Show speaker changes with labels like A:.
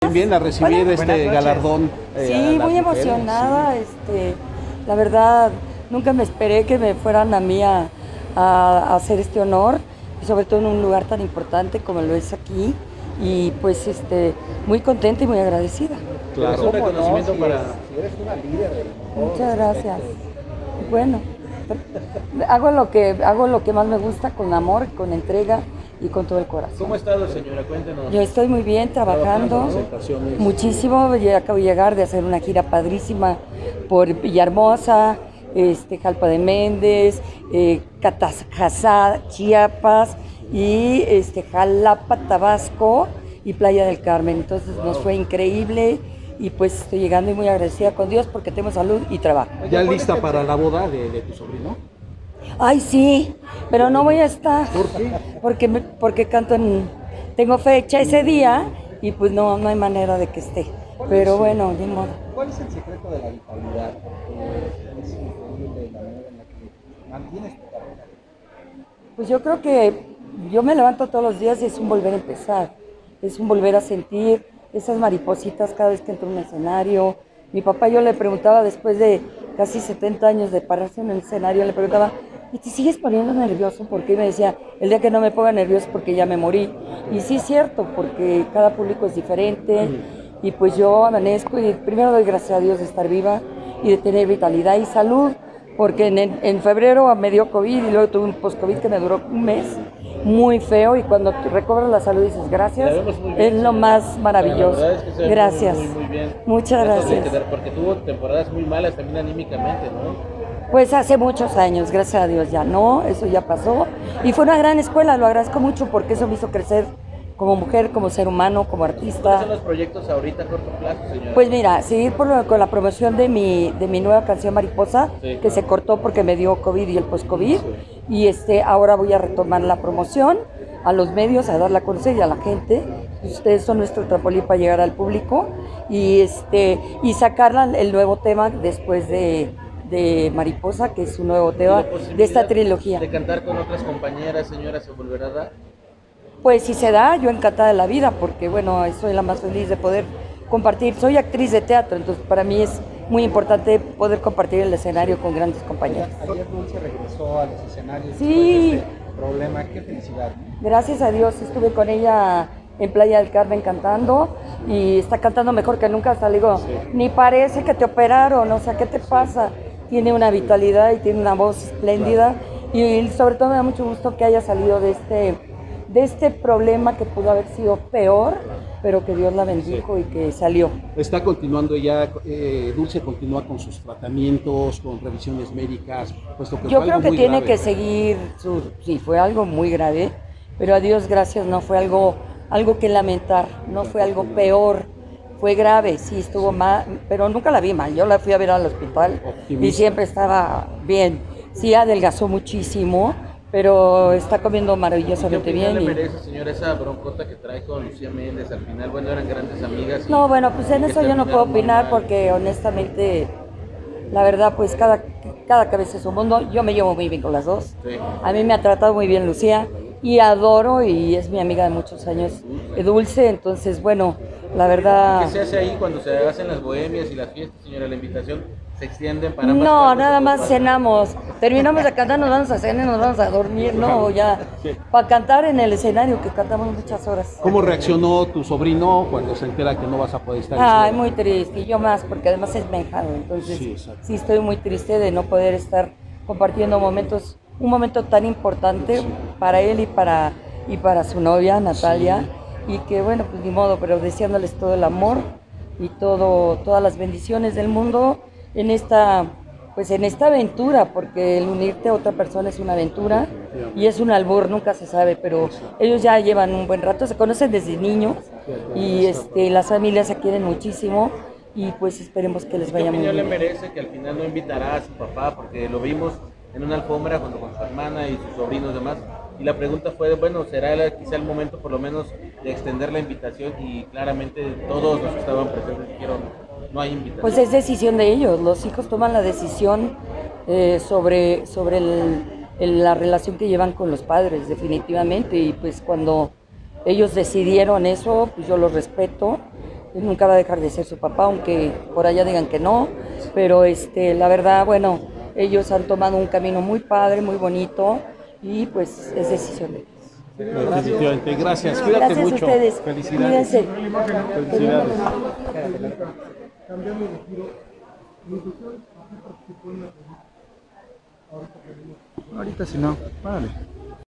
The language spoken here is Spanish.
A: también a recibir este galardón.
B: Sí, muy emocionada. Sí. La verdad, nunca me esperé que me fueran a mí a hacer este honor, y sobre todo en un lugar tan importante como lo es aquí. Y pues muy contenta y muy agradecida.
A: Claro.
C: Un reconocimiento para...
D: Si eres una líder de
B: Muchas gracias. Bueno, hago lo que más me gusta, con amor, con entrega y con todo el corazón.
C: ¿Cómo ha estado, señora? Cuéntenos.
B: Yo estoy muy bien, trabajando muchísimo. Ya acabo de llegar de hacer una gira padrísima por Villahermosa, Jalpa de Méndez, Catazajá, Chiapas y Jalapa, Tabasco y Playa del Carmen. Entonces nos fue increíble y pues estoy llegando y muy agradecida con Dios porque tengo salud y trabajo.
A: ¿Ya lista para la boda de tu sobrino?
B: Ay, sí, pero no voy a estar.
A: ¿Por qué?
B: Porque tengo fecha ese día y pues no hay manera de que esté. Pero bueno, ni modo.
D: ¿Cuál es el secreto de la vitalidad? Es increíble la manera en la que mantienes tu carrera.
B: Pues yo creo que yo me levanto todos los días y es un volver a empezar. Es un volver a sentir esas maripositas cada vez que entro en un escenario. Mi papá, yo le preguntaba después de casi 70 años de pararse en el escenario, le preguntaba, ¿y te sigues poniendo nervioso? Porque me decía, el día que no me ponga nervioso es porque ya me morí. Y sí es cierto, porque cada público es diferente. Y pues yo amanezco y primero doy gracias a Dios de estar viva y de tener vitalidad y salud. Porque en febrero me dio COVID y luego tuve un post-COVID que me duró un mes, muy feo, y cuando recobras la salud dices gracias, es lo más maravilloso. Gracias.
C: Muy bien.
B: Muchas gracias.
C: Porque tuvo temporadas muy malas también anímicamente, ¿no?
B: Pues hace muchos años, gracias a Dios ya no, eso ya pasó. Y fue una gran escuela, lo agradezco mucho porque eso me hizo crecer como mujer, como ser humano, como artista.
C: ¿Cuáles son los proyectos ahorita a corto plazo, señora?
B: Pues mira, seguir con la promoción de mi nueva canción Mariposa,
C: sí,
B: que se cortó porque me dio COVID y el post-COVID. Sí. Y ahora voy a retomar la promoción a los medios, a darla a conocer y a la gente. Ustedes son nuestro trampolín para llegar al público. Y sacarla el nuevo tema después de Mariposa, que es un nuevo tema de esta trilogía.
C: ¿De cantar con otras compañeras, señora, se volverá a dar?
B: Pues si se da, yo encantada de la vida, porque bueno, soy la más feliz de poder compartir. Soy actriz de teatro, entonces para mí es muy importante poder compartir el escenario con grandes compañeros.
D: Ayer Dulce regresó a los escenarios
B: sí.
D: Después de este problema. Qué felicidad.
B: Gracias a Dios, estuve con ella en Playa del Carmen cantando y está cantando mejor que nunca. Hasta le digo, sí, ni parece que te operaron, o sea, ¿qué te pasa? Tiene una vitalidad y tiene una voz espléndida, claro. Y sobre todo me da mucho gusto que haya salido de este problema que pudo haber sido peor, pero que Dios la bendijo, sí, y que salió.
A: Está continuando ya, Dulce continúa con sus tratamientos, con revisiones médicas, puesto que
B: yo
A: fue
B: creo
A: algo
B: que
A: muy
B: tiene
A: grave.
B: Que seguir, sí, fue algo muy grave, pero a Dios gracias no fue algo que lamentar, no fue algo peor, fue grave, sí estuvo mal, pero nunca la vi mal, yo la fui a ver al hospital. Optimista. Y siempre estaba bien, sí adelgazó muchísimo, pero está comiendo maravillosamente bien.
C: ¿Qué le merece, señora, esa broncota que trae con Lucía Méndez al final? Bueno, eran grandes amigas.
B: No, bueno, pues en eso yo no puedo opinar porque honestamente, la verdad, pues cada cabeza es un mundo. Yo me llevo muy bien con las dos. Sí. A mí me ha tratado muy bien Lucía y adoro y es mi amiga de muchos años, Dulce, entonces, bueno, la verdad...
C: ¿Qué se hace ahí cuando se hacen las bohemias y las fiestas, señora? La invitación se extienden para ambas
B: No,
C: partes,
B: nada más cenamos. Terminamos de cantar, nos vamos a cenar, nos vamos a dormir, no, ya. Para cantar en el escenario, que cantamos muchas horas.
A: ¿Cómo reaccionó tu sobrino cuando se entera que no vas a poder estar?
B: Ay, muy triste, y yo más, porque además es menjado, entonces sí estoy muy triste de no poder estar compartiendo un momento tan importante para él y para su novia, Natalia, y que bueno, pues ni modo, pero deseándoles todo el amor y todas las bendiciones del mundo en esta aventura, porque el unirte a otra persona es una aventura y es un albur, nunca se sabe, pero ellos ya llevan un buen rato, se conocen desde niños y las familias se quieren muchísimo y pues esperemos que les vaya muy bien.
C: ¿Qué opinión le merece que al final no invitará a su papá? Porque lo vimos en una alfombra junto con su hermana y sus sobrinos y demás, y la pregunta fue, bueno, ¿será quizá el momento por lo menos de extender la invitación? Y claramente todos los que estaban presentes dijeron, no hay invitación.
B: Pues es decisión de ellos, los hijos toman la decisión sobre la relación que llevan con los padres, definitivamente, y pues cuando ellos decidieron eso, pues yo los respeto Él nunca va a dejar de ser su papá, aunque por allá digan que no, pero la verdad, bueno, ellos han tomado un camino muy padre, muy bonito, y pues es decisión de ellos.
A: Definitivamente, gracias. Cuídate
B: Gracias
A: mucho.
B: a ustedes.
A: Felicidades.
B: Cuídense.
A: Felicidades.
D: Ahorita si no, vale.